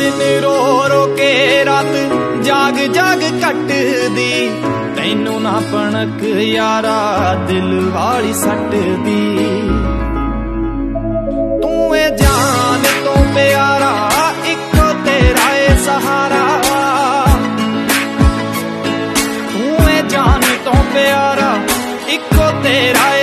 दिन रो रो के रात जाग जाग कटदी, तैनू ना पणक यारा दिल वाली सटदी। तू ए जान तो प्यारा इको तेरा ए सहारा, तू ए जान तो प्यारा इको तेरा